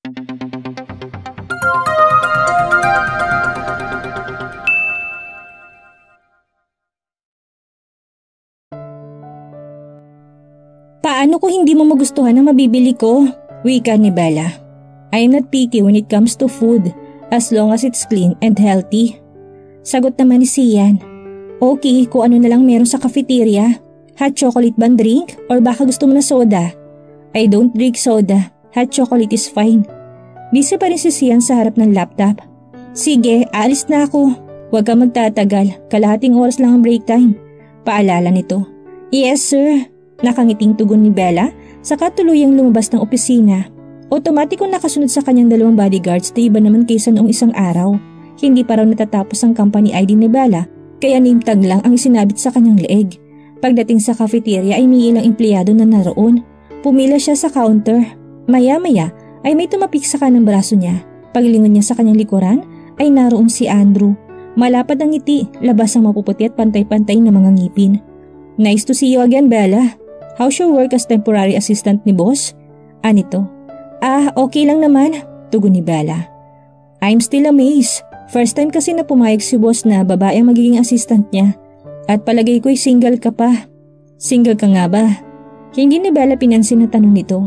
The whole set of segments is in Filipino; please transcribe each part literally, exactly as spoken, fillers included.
Paano ko hindi mo magustuhan ang mabibili ko? Wika ni Bella. I am not picky when it comes to food as long as it's clean and healthy. Sagot naman ni Sian. Okay, kung ano na lang meron sa cafeteria. Hot chocolate bang drink or baka gusto mo na soda? I don't drink soda. Hot chocolate is fine. Busy pa rin si Sian sa harap ng laptop. Sige, aalis na ako. Huwag kang magtatagal. Kalahating oras lang ang break time. Paalala nito. Yes sir. Nakangiting tugon ni Bella saka tuluyang lumabas ng opisina. Otomatikong nakasunod sa kanyang dalawang bodyguards na iba naman kaysa noong isang araw. Hindi pa raw natatapos ang company I D ni Bella kaya name tag lang ang isinabit sa kanyang leeg. Pagdating sa cafeteria ay may ilang empleyado na naroon. Pumila siya sa counter. Maya-maya ay may tumapik sa kanang braso niya. Paglingon niya sa kanyang likuran ay naroon si Andrew. Malapad ang ngiti, labas ang mapuputi at pantay-pantay na mga ngipin. Nice to see you again, Bella. How's your work as temporary assistant ni boss? Anito? Ah, okay lang naman, tugon ni Bella. I'm still amazed. First time kasi na pumayag si boss na babae ang magiging assistant niya. At palagay ko'y single ka pa. Single ka nga ba? Hindi ni Bella pinansin na tanong nito.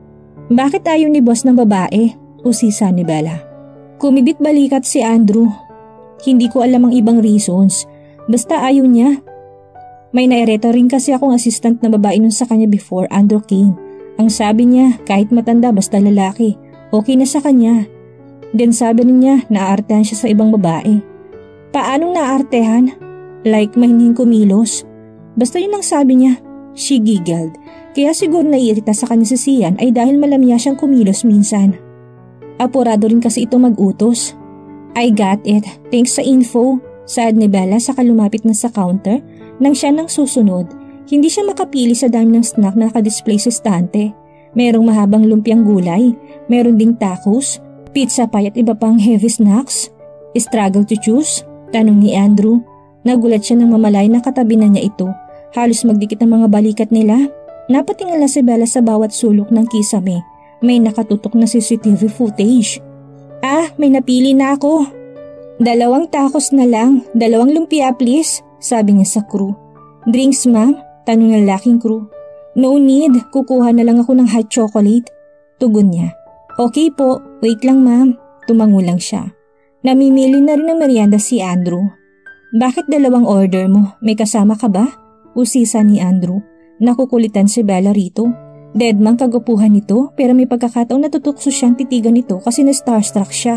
Bakit ayaw ni boss ng babae? Usisa ni Bella. Kumibit balikat si Andrew. Hindi ko alam ang ibang reasons. Basta ayaw niya. May naireto rin kasi akong assistant na babae nun sa kanya before Andrew King. Ang sabi niya, kahit matanda basta lalaki, okay na sa kanya. Then sabi niya, naaartehan siya sa ibang babae. Paanong naaartehan? Like mahining kumilos. Basta yun ang sabi niya. She giggled. Kaya siguro naiirita sa kanya si Sian ay dahil malamya siyang kumilos minsan. Apurado rin kasi ito mag-utos. I got it. Thanks sa info. Saad ni Bella sa kalumapit na sa counter. Nang siya nang susunod, hindi siya makapili sa dami ng snack na nakadisplay sa estante. Merong mahabang lumpiang gulay, meron ding tacos, pizza pie at iba pang heavy snacks. Struggle to choose? Tanong ni Andrew. Nagulat siya nang mamalay na katabi na niya ito. Halos magdikit ang mga balikat nila. Napatingala si Bella sa bawat sulok ng kisame. May nakatutok na C C T V footage. Ah, may napili na ako. Dalawang tacos na lang, dalawang lumpia please. Sabi niya sa crew. Drinks ma'am? Tanong ng laking crew. No need, kukuha na lang ako ng hot chocolate. Tugon niya. Okay po, wait lang ma'am. Tumango lang siya. Namimili na rin ng merienda si Andrew. Bakit dalawang order mo? May kasama ka ba? Usisa ni Andrew. Nakukulitan si Bella rito. Deadmang kagapuhan nito pero may pagkakataong natutukso siyang titigan nito kasi na-starstruck siya.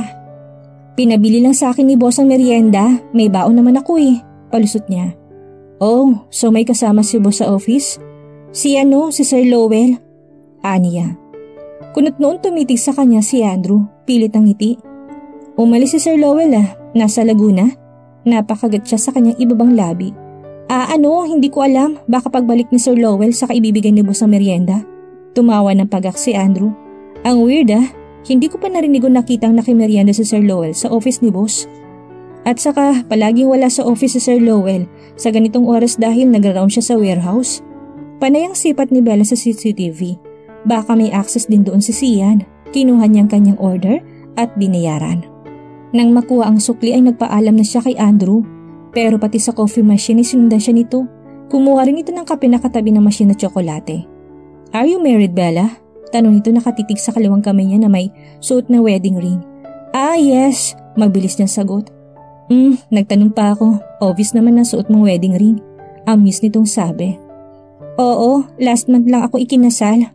Pinabili lang sa akin ni boss ang merienda. May baon naman ako eh. Palusot niya. Oh, so may kasama si boss sa office? Si ano, si Sir Lowell? Aniya. Kunot noon tumitig sa kanya si Andrew, pilit ang ngiti. Umalis si Sir Lowell ah, nasa Laguna. Napakagat siya sa kanyang ibabang labi. Ah ano, hindi ko alam, baka pagbalik ni Sir Lowell saka ibibigay ni boss ang merienda. Tumawa ng pagak si Andrew. Ang weird ah, hindi ko pa narinig o nakitang nakimerienda si Sir Lowell sa office ni boss. At saka palaging wala sa office si Sir Lowell sa ganitong oras dahil nagra-round siya sa warehouse. Panay ang sipat ni Bella sa C C T V. Baka may access din doon si Sian. Kinuha niyang kanyang order at binayaran. Nang makuha ang sukli ay nagpaalam na siya kay Andrew. Pero pati sa coffee machine ay sinundan siya nito. Kumuha rin ito ng kape na katabi ng machine na tsokolate. Are you married, Bella? Tanong nito nakatitig sa kaliwang kamay niya na may suot na wedding ring. Ah yes, mabilis niyang sagot. Hmm, nagtanong pa ako. Obvious naman na suot mong wedding ring. Amis nitong sabi. Oo, last month lang ako ikinasal.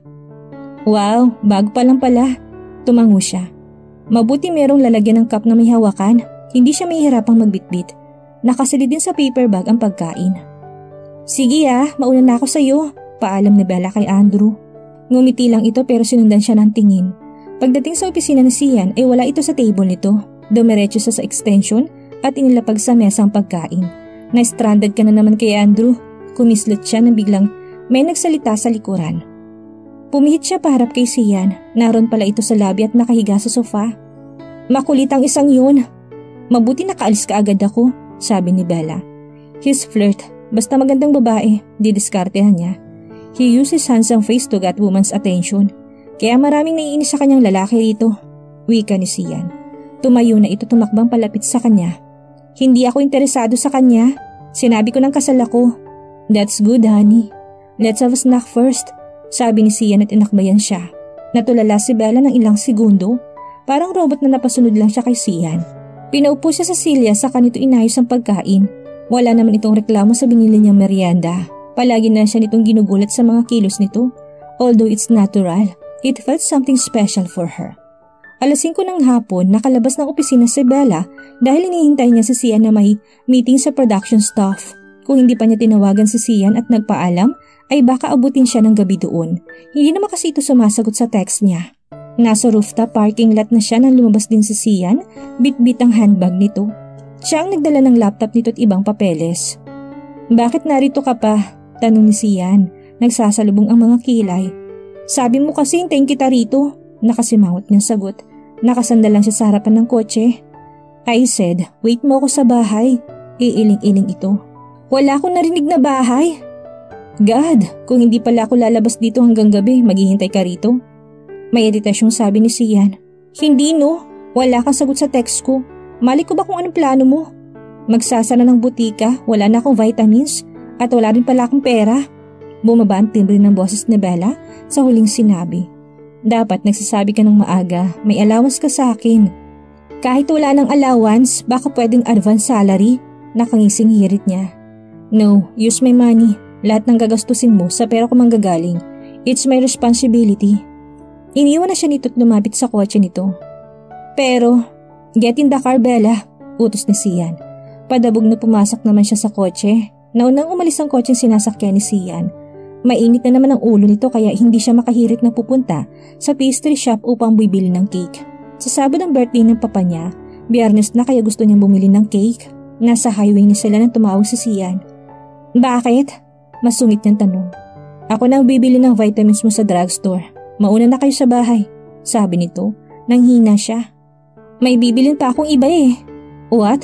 Wow, bago pa lang pala. Tumango siya. Mabuti merong lalagyan ng cup na may hawakan. Hindi siya mahihirapang magbitbit. Nakasilid din sa paper bag ang pagkain. Sige ah, mauna na ako sa iyo. Paalam ni Bella kay Andrew. Ngumiti lang ito pero sinundan siya ng tingin. Pagdating sa opisina ni Sian ay wala ito sa table nito. Dumiretso siya sa extension at inilapag sa mesa ang pagkain. Na-stranded ka na naman kay Andrew. Kumislot siya nang biglang may nagsalita sa likuran. Pumihit siya paharap kay Sian. Naroon pala ito sa lobby at nakahiga sa sofa. Makulit ang isang yun. Mabuti nakaalis ka agad ako, sabi ni Bella. His flirt. Basta magandang babae, didiskartehan niya. He used his handsome face to get woman's attention. Kaya maraming naiinis sa kanyang lalaki rito. wika ni Sian. Tumayo na ito tumakbang palapit sa kanya. Hindi ako interesado sa kanya. Sinabi ko ng kasal ako. That's good, honey. Let's have a snack first, sabi ni Sian at inakbayan siya. Natulala si Bella ng ilang segundo. Parang robot na napasunod lang siya kay Sian. Pinaupo siya sa silya sa kanito inayos ang pagkain. Wala naman itong reklamo sa binili niyang merienda. Palagi na siya nitong ginugulat sa mga kilos nito. Although it's natural, it felt something special for her. Alas singko ng hapon, nakalabas ng opisina si Bella dahil hinihintay niya si Sian na may meeting sa production staff. Kung hindi pa niya tinawagan si Sian at nagpaalam, ay baka abutin siya ng gabi doon. Hindi naman kasi ito sumasagot sa text niya. Nasa rooftop parking lot na siya nang lumabas din si Sian, bit-bit ang handbag nito. Siya ang nagdala ng laptop nito at ibang papeles. Bakit narito ka pa? Tanong ni Sian. Nagsasalubong ang mga kilay. Sabi mo kasi hintayin kita rito. Nakasimangot niyang sagot. Nakasandal lang siya sa harapan ng kotse. I said, wait mo ako sa bahay. Iiling-iling ito. Wala akong narinig na bahay. God, kung hindi pala ako lalabas dito hanggang gabi, maghihintay ka rito. May iritasyong sabi ni Sian. Hindi no, wala kang sagot sa text ko. Mali ko ba kung anong plano mo? Magsasara ng butika, wala na akong vitamins, at wala rin pala akong pera. Bumaba ang timbre ng boses ni Bella sa huling sinabi. Dapat nagsasabi ka ng maaga, may allowance ka sa akin. Kahit wala ng allowance, baka pwedeng advance salary, nakangising hirit niya. No, use my money. Lahat ng gagastusin mo sa pera ko manggagaling. It's my responsibility. Iniwan na siya nito at lumapit sa kotse nito. Pero, get in the car, Bella, utos ni Sian. Padabog na pumasok naman siya sa kotse. Naunang umalis ang kotseng sinasakyan ni Sian. Mainit na naman ang ulo nito kaya hindi siya makahirit na pupunta sa pastry shop upang bibili ng cake. Sa Sabado ng birthday ng papa niya, Biyernes na kaya gusto niyang bumili ng cake. Nasa highway na sila nang tumawag si Sian. Bakit? Masungit niyang tanong. Ako na ang bibili ng vitamins mo sa drugstore. Mauna na kayo sa bahay, sabi nito nang hina siya. May bibilin pa akong iba eh. What?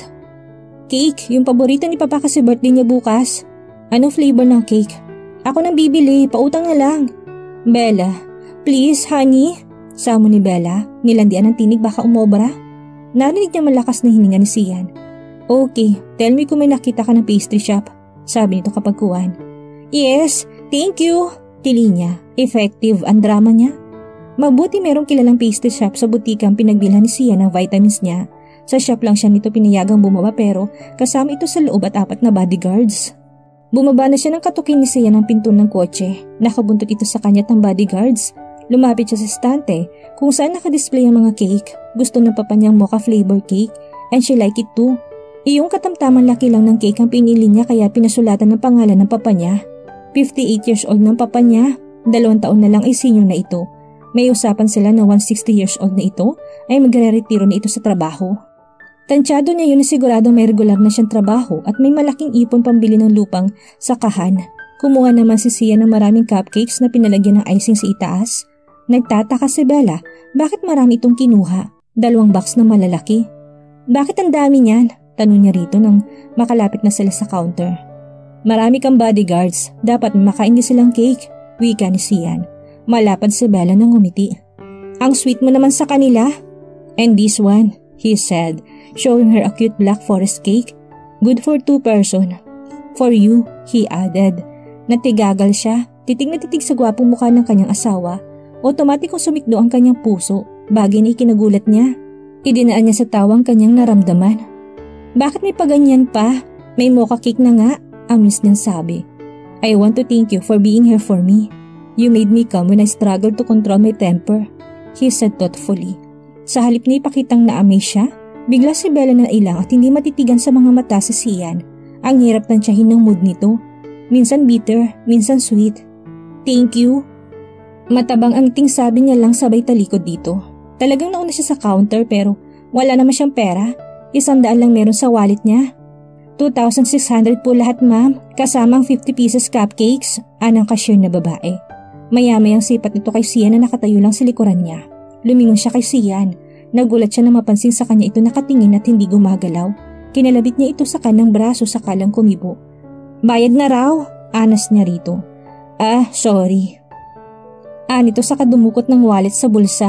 Cake, yung paborito ni papa kasi birthday niya bukas. Anong flavor ng cake? Ako nang bibili, pautang na lang. Bella, please honey, samo ni Bella, nilandian ng tinig baka umobra. Narinig niya malakas na hininga ni Sian. Okay, tell me kung may nakita ka ng pastry shop, sabi nito kapag kuwan. Yes, thank you, tili niya. Effective ang drama niya. Mabuti merong kilalang pastry shop sa butikang pinagbilhan ni Sian ng vitamins niya. Sa shop lang siya nito pinayagang bumaba pero kasama ito sa loob at apat na bodyguards. Bumaba na siya ng katukin ni Sian ng pinto ng kotse. Nakabuntot ito sa kanya ng bodyguards. Lumapit siya sa stante kung saan nakadisplay ang mga cake. Gusto ng papa niyang mocha flavor cake and she like it too. Iyong katamtaman laki lang ng cake ang pinili niya kaya pinasulatan ng pangalan ng papa niya. fifty-eight years old ng papa niya. Dalawang taon na lang ay senior na ito. May usapan sila na one hundred sixty years old na ito ay magre-retiro na ito sa trabaho. Tansyado niya yun na siguradong may regular na siyang trabaho at may malaking ipon pambili ng lupang sa kahan. Kumuha naman si Sian ng maraming cupcakes na pinalagyan ng icing sa itaas. Nagtataka si Bella, bakit marami itong kinuha? Dalawang box na malalaki. Bakit ang dami niyan? Tanong niya rito nang makalapit na sila sa counter. Marami kang bodyguards, dapat makain din silang cake, wika ni Sian. Malapad si Bella nang ngumiti. Ang sweet mo naman sa kanila. And this one, he said, showing her a cute black forest cake. Good for two person. For you, he added. Natigagal siya, titig na titig sa gwapong mukha ng kanyang asawa. Otomatikong sumikdo ang kanyang puso, bagay na ikinagulat niya. Idinaan niya sa tawang kanyang naramdaman. Bakit may paganyan pa? May mocha cake na nga, amis niyang sabi. I want to thank you for being here for me. You made me calm when I struggled to control my temper, he said thoughtfully. Sa halip na ipakitang na-amaze siya, bigla si Bella na ilang at hindi matitigan sa mga mata si Sian. Ang hirap tansyahin ng mood nito. Minsan bitter, minsan sweet. Thank you. Matabang ang ting sabi niya lang sabay talikod dito. Talagang nauna siya sa counter pero wala naman siyang pera. Isang daan lang meron sa wallet niya. two thousand six hundred po lahat ma'am, kasamang fifty pieces cupcakes, anang cashier na babae. Maya-mayang sipat nito kay Sian na nakatayo lang sa likuran niya. Lumingon siya kay Sian. Nagulat siya na mapansin sa kanya ito nakatingin at hindi gumagalaw. Kinalabit niya ito sa kanang braso sa kalang kumibo. Bayad na raw, anas niya rito. Ah, sorry. Anito sa kadumukot ng wallet sa bulsa.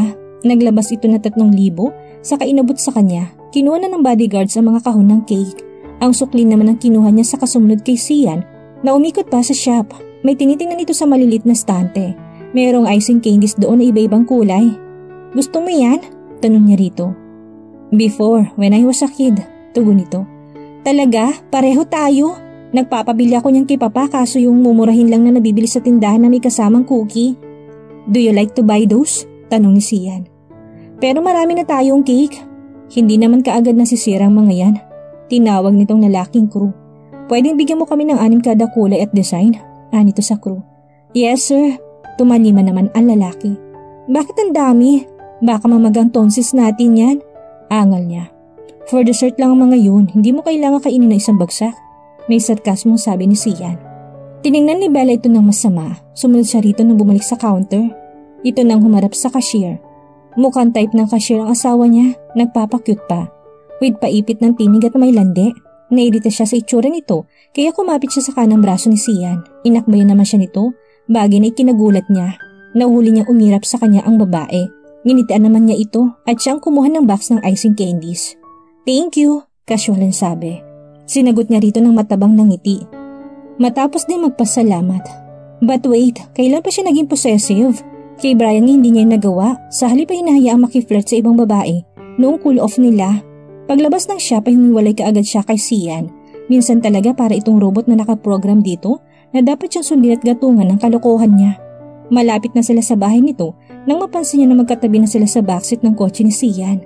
Naglabas ito na tatlong libo, saka inabot sa kanya. Kinuha na ng bodyguards ang mga kahon ng cake. Ang suklin naman ang kinuha niya sa sumunod kay Sian na umikot pa sa shop. May tinitingnan ito sa malilit na stante. Mayroong icing candies doon na iba-ibang kulay. Gusto mo yan? Tanong niya rito. Before, when I was a kid, tugon nito. Talaga? Pareho tayo? Nagpapabili ako niyan kay Papa kaso yung mumurahin lang na nabibili sa tindahan na may kasamang cookie. Do you like to buy those? Tanong ni Sian. Pero marami na tayong cake. Hindi naman kaagad nasisira ang mga yan. Tinawag nitong lalaking crew. Pwedeng bigyan mo kami ng anim kada kulay at design? Anito sa crew. Yes sir. Tumalima naman ang lalaki. Bakit ang dami? Baka mamagang tonsils natin yan. Angal niya. For dessert lang ang mga yun. Hindi mo kailangan kainin ng isang bagsak. May sarkasmong sabi ni Sian. Tiningnan ni Bella ito ng masama. Sumunod siya rito nang bumalik sa counter. Ito nang humarap sa cashier. Mukhang type ng cashier ang asawa niya. Nagpapakyut pa. With paipit ng tinig at may lande. Nairita siya sa itsura nito kaya kumapit siya sa kanang braso ni Sian. Inakbayan naman siya nito. Bagay na ikinagulat niya. Nahuli niya umirap sa kanya ang babae. Nginitian naman niya ito at siyang kumuha ng box ng icing candies. Thank you, casual ang sabi. Sinagot niya rito ng matabang ng ngiti. Matapos din magpasalamat. But wait, kailan pa siya naging possessive? Kay Brian hindi niya nagawa, sa halip ay hinahayaang makiflirt sa ibang babae noong cool off nila. Paglabas ng shop ay humiwalay kaagad siya kay Sian. Minsan talaga para itong robot na nakaprogram dito na dapat siyang sundin at gatungan ng kalokohan niya. Malapit na sila sa bahay nito nang mapansin niya na magkatabi na sila sa backseat ng kotse ni Sian.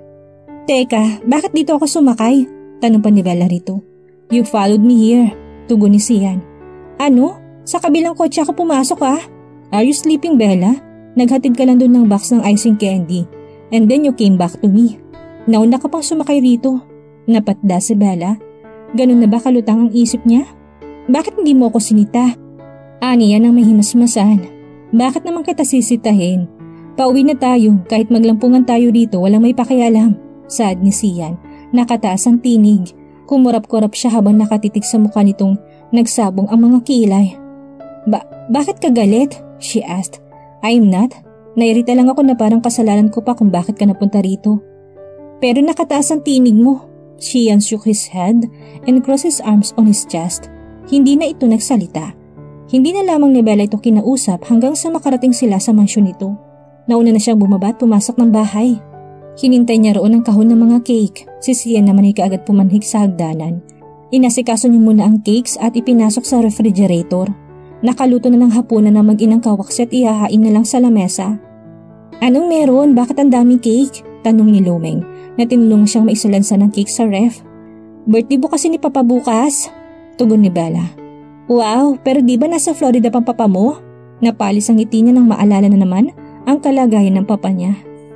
Teka, bakit dito ako sumakay? Tanong pa ni Bella rito. You followed me here, tugon ni Sian. Ano? Sa kabilang kotse ako pumasok ah? Are you sleeping, Bella? Naghatid ka lang doon ng box ng icing candy and then you came back to me. Nauna ka pang sumakay rito. Napatda si Bella. Ganun na ba kalutang ang isip niya? Bakit hindi mo ako sinita? Ani yan ang mahimasmasan. Bakit naman kita sisitahin? Pauwi na tayo kahit maglampungan tayo dito walang may pakialam. Saad ni Sian. Nakataas ang tinig. Kumurap-kurap siya habang nakatitig sa mukha nitong nagsabong ang mga kilay. Ba bakit ka galit? She asked. I'm not. Nairita lang ako na parang kasalanan ko pa kung bakit ka napunta rito. Pero nakataas ang tinig mo. Sian shook his head and crossed his arms on his chest. Hindi na ito nagsalita. Hindi na lamang ni Bella ito kinausap hanggang sa makarating sila sa mansyon nito. Nauna na siyang bumaba at pumasok ng bahay. Hinintay niya roon ang kahon ng mga cake. Si Sian naman ay kaagad pumanhig sa hagdanan. Inasikaso niya muna ang cakes at ipinasok sa refrigerator. Nakaluto na ng hapunan ng mag-inang kawaksi at ihahain na lang sa lamesa. Anong meron? Bakit ang daming cake? Tanong ni Lumeng na tinulungan siyang maisalansa ng cake sa ref. Birthday bo kasi ni Papa bukas. Tugon ni Bella. Wow, pero di ba nasa Florida pang papa mo? Napalis ang ngiti niya nang maalala na naman ang kalagayan ng papa niya.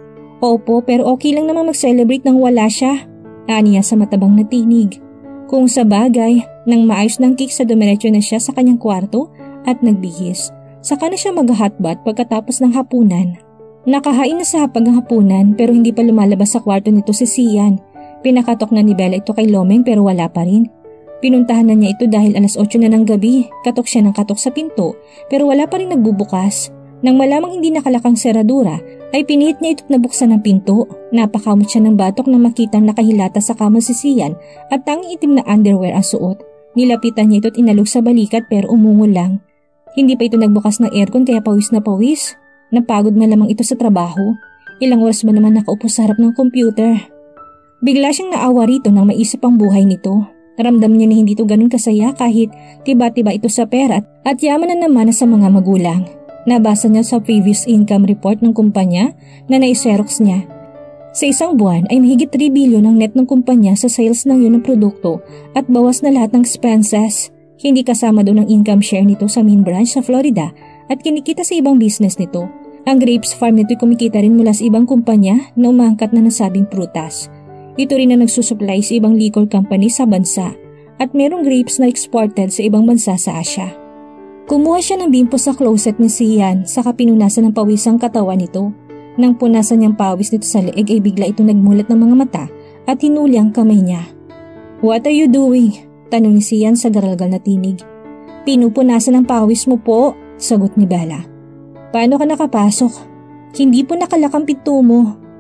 Opo, pero okay lang naman mag-celebrate nang wala siya. Aniya sa matabang na tinig. Kung sa bagay, nang maayos ng cake sa dumiretso na siya sa kanyang kwarto at nagbihis. Saka na siya mag-hotbath pagkatapos ng hapunan. Nakahain na sa hapag ang hapunan pero hindi pa lumalabas sa kwarto nito si Sian. Pinakatok na ni Bella ito kay Lomeng pero wala pa rin. Pinuntahan na niya ito dahil alas otso na ng gabi. Katok siya ng katok sa pinto pero wala pa rin nagbubukas. Nang malamang hindi nakalakang seradura ay pinihit niya ito't nabuksan ang pinto. Napakamot siya ng batok na makitang nakahilata sa kama si Sian at tanging itim na underwear ang suot. Nilapitan niya ito't inalog sa balikat pero umungol lang. Hindi pa ito nagbukas ng aircon kaya pawis na pawis. Napagod na lamang ito sa trabaho. Ilang oras ba naman nakaupo sa harap ng computer. Bigla siyang naawa rito nang maisip ang buhay nito. Ramdam niya na hindi ito ganun kasaya kahit tiba-tiba ito sa pera at yaman na naman sa mga magulang. Nabasa niya sa previous income report ng kumpanya na naiserox niya. Sa isang buwan ay mahigit three billion ang net ng kumpanya sa sales ng yun ng produkto at bawas na lahat ng expenses. Hindi kasama doon ang income share nito sa main branch sa Florida at kinikita sa ibang business nito. Ang grapes farm nito ay kumikita rin mula sa ibang kumpanya na umangkat na nasabing prutas. Ito rin na nagsusupply sa ibang liquor company sa bansa at merong grapes na exported sa ibang bansa sa Asia. Kumuha siya ng bimpo sa closet ni Sian saka pinunasan ng pawis ang katawan nito. Nang punasan niyang pawis nito sa leeg ay bigla ito nagmulat ng mga mata at hinuli ang kamay niya. What are you doing? Tanong ni Sian sa garalgal na tinig. Pinupunasan ang pawis mo po, sagot ni Bella. Paano ka nakapasok? Hindi po nakalakang pinto mo.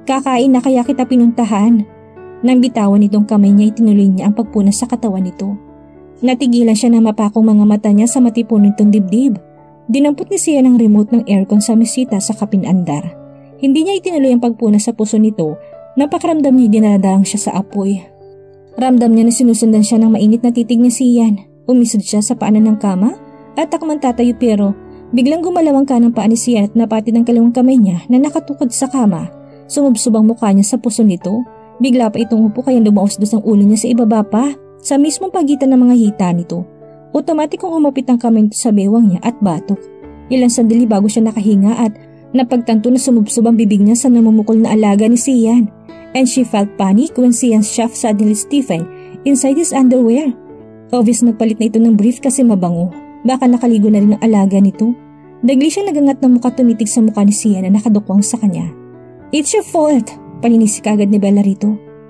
Kakain na kaya kita pinuntahan. Nang bitawan nitong kamay niya, itinuloy niya ang pagpunas sa katawan nito. Natigilan siya na mapakong mga mata niya sa matipon nitong dibdib. Dinampot ni Sian ang remote ng aircon sa mesita sa kapinandar. Hindi niya itinuloy ang pagpunas sa puso nito. Napakaramdam niya dinadalang siya sa apoy. Ramdam niya na sinusundan siya ng mainit na titig ni Sian. Umisod siya sa paanan ng kama at takmang tatayo pero biglang gumalaw ang kanang paa ni Sian at napatid ang kalawang kamay niya na nakatukod sa kama. Sumubsob ang mukha niya sa puso nito. Bigla pa itong upo kaya lumaos-dos ang ulo niya sa ibaba pa sa mismong pagitan ng mga hita nito. Otomatikong umapit ang kamay nito sa bewang niya at batok. Ilang sandali bago siya nakahinga at napagtanto na sumubsob ang bibig niya sa namumukol na alaga ni Sian. And she felt panic when Sian's shaft suddenly stiffened inside his underwear. Obvious nagpalit na ito ng brief kasi mabango. Baka nakaligo na rin ang alaga nito. Dagli siyang nagangat ng mukha tumitig sa mukha ni Sian na nakadukwang sa kanya. It's your fault, paninisi kaagad ni Bella rito.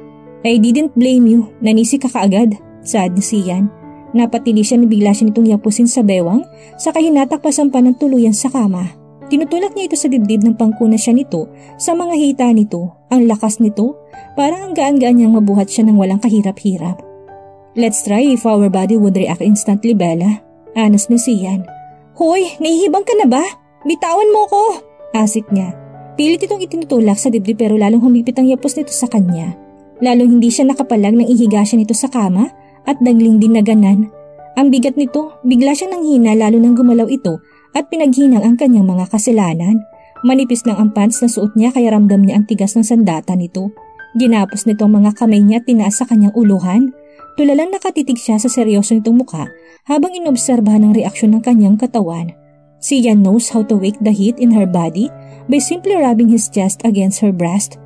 I didn't blame you, nanisi ka kaagad, saad ni Sian. Napatili siya na bigla siya nitong yapusin sa bewang, saka hinatakpasan pa ng tuluyan sa kama. Tinutulak niya ito sa dibdib ng pangkuna siya nito sa mga hita nito. Ang lakas nito, parang ang gaan-gaan niyang mabuhat siya ng walang kahirap-hirap. Let's try if our body would react instantly, Bella. Anas ni Sian. Hoy, nahihibang ka na ba? Bitawan mo ko! Asik niya. Pilit itong itinutulak sa dibdib pero lalong humipit ang yapos nito sa kanya. Lalong hindi siya nakapalag nang ihiga siya nito sa kama at dangling din na ganan. Ang bigat nito, bigla siyang nanghina lalo nang gumalaw ito at pinaghinang ang kanyang mga kasalanan. Manipis lang ang pants na suot niya kaya ramdam niya ang tigas ng sandata nito. Ginapos nito ang mga kamay niya at tinaas sa kanyang uluhan. Tulalang nakatitig siya sa seryoso nitong mukha habang inobserbahan ang reaksyon ng kanyang katawan. Sian knows how to wake the heat in her body by simply rubbing his chest against her breast.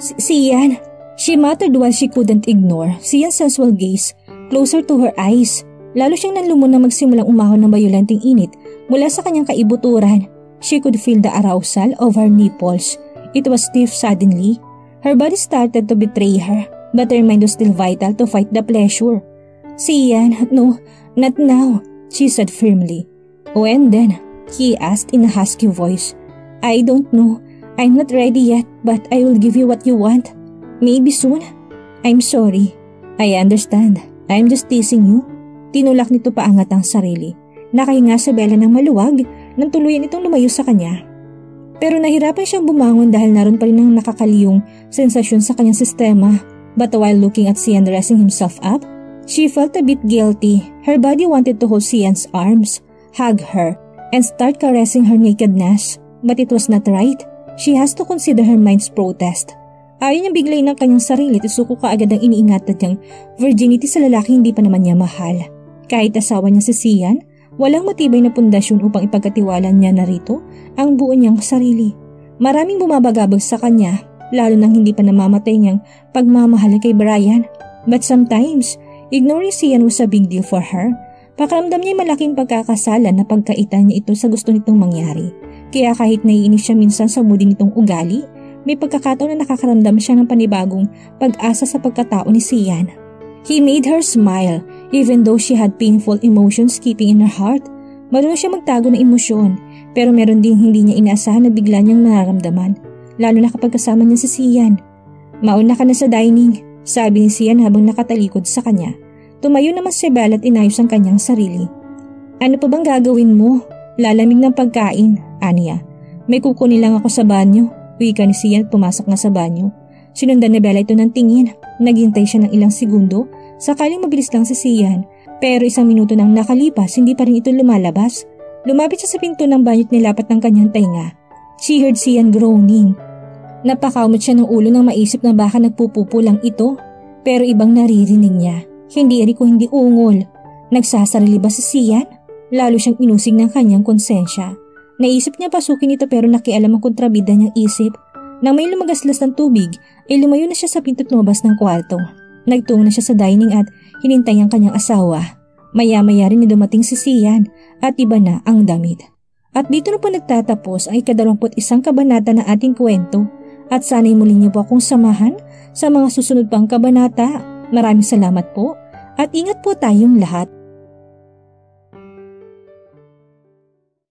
Sian, she muttered while she couldn't ignore Sian's sensual gaze closer to her eyes. Lalo siyang nanlumon na magsimulang umahon ng bayulanting init mula sa kanyang kaibuturan. She could feel the arousal of her nipples. It was stiff suddenly. Her body started to betray her, but her mind was still vital to fight the pleasure. Sian, no, not now, she said firmly. When then? He asked in a husky voice. I don't know. I'm not ready yet, but I will give you what you want. Maybe soon. I'm sorry. I understand. I'm just teasing you. Tinulak nito paangat ang sarili. Nakahinga si Bella ng maluwag nang tuluyan itong lumayo sa kanya. Pero nahirapan siyang bumangon dahil naroon pa rin ang nakakaliyong sensasyon sa kanyang sistema. But while looking at Sian dressing himself up, she felt a bit guilty. Her body wanted to hold Sian's arms, hug her, and start caressing her nakedness. But it was not right. She has to consider her mind's protest. Ayaw niyang biglay ng kanyang sarili at suko kaagad ang iniingatan niyang virginity sa lalaki hindi pa naman niya mahal. Kahit asawa niya si Sian, walang matibay na pundasyon upang ipagkatiwalaan niya narito ang buo niyang sarili. Maraming bumabagabag sa kanya, lalo nang hindi pa namamatay niyang pagmamahal kay Brian. But sometimes, ignoring Sian was a big deal for her. Pakiramdam niya malaking pagkakasala na pagkaitan niya ito sa gusto nitong mangyari. Kaya kahit naiinis siya minsan sa mood nitong ugali, may pagkakataon na nakakaramdam siya ng panibagong pag-asa sa pagkatao ni Sian. He made her smile, even though she had painful emotions keeping in her heart. Marunong siya magtago ng emosyon, pero meron ding hindi niya inaasahan na bigla niyang nararamdaman, lalo na kapag kasama niya si Sian. Mauna ka na sa dining, sabi ni Sian habang nakatalikod sa kanya. Tumayo naman si Bella at inayos ang kanyang sarili. Ano pa bang gagawin mo? Lalamig ng pagkain, aniya. May kukunin lang ako sa banyo. Wika ni Sian at pumasok nga sa banyo. Sinundan ni Bella ito ng tingin. Naghintay siya ng ilang segundo, sakaling mabilis lang si Sian. Pero isang minuto nang nakalipas, hindi pa rin ito lumalabas. Lumapit siya sa pinto ng banyo at nilapat ng kanyang tainga. She heard Sian groaning. Napakamot siya ng ulo nang maisip na baka nagpupupo lang ito. Pero ibang naririnig niya. Hindi eri ko hindi ungol. Nagsasarili ba si Sian? Lalo siyang inusig ng kanyang konsensya. Naisip niya pasukin ito pero nakialam ang kontrabida niyang isip. Nang may lumagaslas ng tubig, ay lumayo na siya sa pinto't lumabas ng kwarto. Nagtungo na siya sa dining at hinintay ang kanyang asawa. Maya-maya rin dumating si Sian at iba na ang damit. At dito na po nagtatapos ang ikadalawamput isang kabanata ng ating kwento. At sana'y muli niyo po akong samahan sa mga susunod pang kabanata. Maraming salamat po at ingat po tayong lahat.